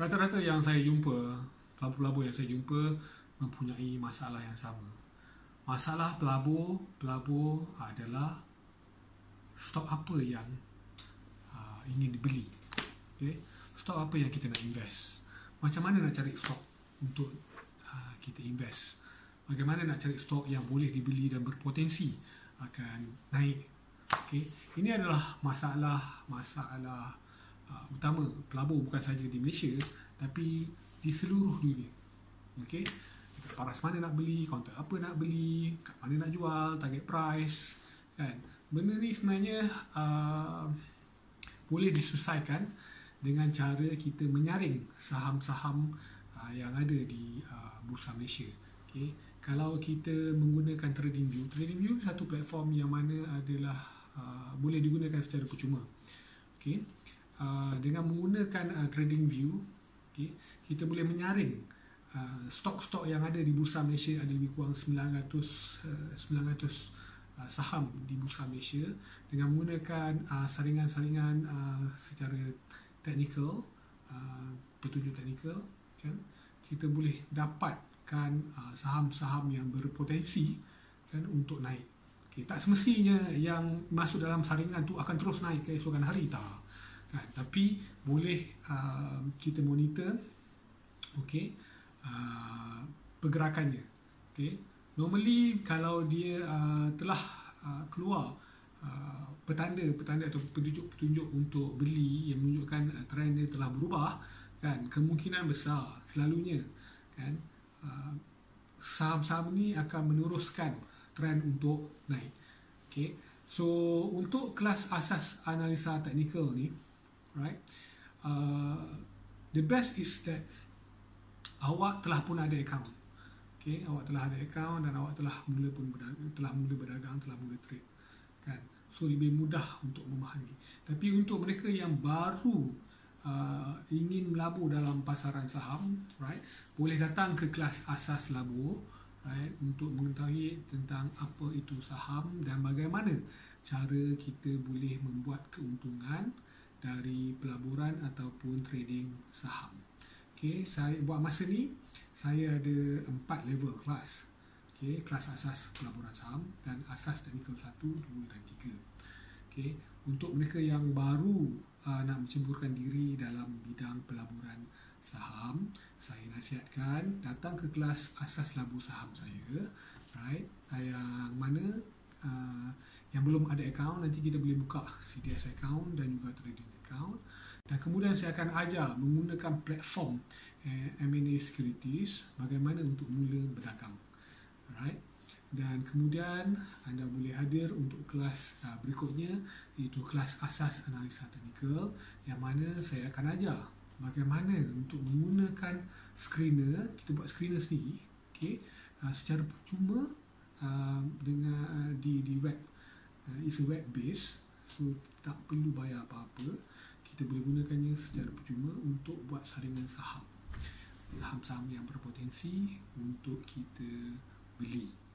Rata-rata yang saya jumpa, pelabur-pelabur yang saya jumpa mempunyai masalah yang sama. Masalah pelabur adalah stok apa yang ingin dibeli. Okay? Stok apa yang kita nak invest. Macam mana nak cari stok untuk kita invest. Bagaimana nak cari stok yang boleh dibeli dan berpotensi akan naik. Okay? Ini adalah masalah utama pelabur, bukan saja di Malaysia tapi di seluruh dunia. Okay? Paras mana nak beli, kontrak apa nak beli, kat mana nak jual, target price, kan? Benda ni sebenarnya boleh diselesaikan dengan cara kita menyaring saham-saham yang ada di Bursa Malaysia. Okay? Kalau kita menggunakan TradingView satu platform yang mana adalah boleh digunakan secara percuma. Okay? Dengan menggunakan TradingView, okay, kita boleh menyaring stok-stok yang ada di Bursa Malaysia. Ada lebih kurang 900 saham di Bursa Malaysia. Dengan menggunakan saringan-saringan secara teknikal, petunjuk teknikal, kan, kita boleh dapatkan saham-saham yang berpotensi, kan, untuk naik. Okay, tak semestinya yang masuk dalam saringan tu akan terus naik keesokan hari, tak. Kan, tapi boleh kita monitor, okay, pergerakannya. Okay. Normally kalau dia telah keluar petanda atau petunjuk untuk beli yang menunjukkan trend dia telah berubah, kan, kemungkinan besar selalunya, kan, saham-saham ni akan meneruskan trend untuk naik. Okay. So untuk kelas asas analisa teknikal ni, right, the best is that awak telah pun ada account. Okay, awak telah ada account dan awak telah mula berdagang, telah mula trade, kan. So lebih mudah untuk memahami. Tapi untuk mereka yang baru ingin melabur dalam pasaran saham, right, boleh datang ke kelas asas labur, right, untuk mengetahui tentang apa itu saham dan bagaimana cara kita boleh membuat keuntungan dari pelaburan ataupun trading saham. Okay, saya buat masa ni saya ada 4 level kelas. Okay, kelas asas pelaburan saham dan asas teknikal 1, 2 dan 3. Okay, untuk mereka yang baru nak menceburkan diri dalam bidang pelaburan saham, saya nasihatkan datang ke kelas asas labur saham saya, right, yang mana yang belum ada account, nanti kita boleh buka CDS account dan juga trading account. Dan kemudian saya akan ajar menggunakan platform M&A Securities bagaimana untuk mula berdagang. Alright. Dan kemudian anda boleh hadir untuk kelas berikutnya, iaitu kelas asas analisa teknikal, yang mana saya akan ajar bagaimana untuk menggunakan screener. Kita buat screener sendiri, okay, secara percuma dengan di web. It's a web base, so tak perlu bayar apa-apa. Kita boleh gunakannya secara percuma untuk buat saringan saham yang berpotensi untuk kita beli.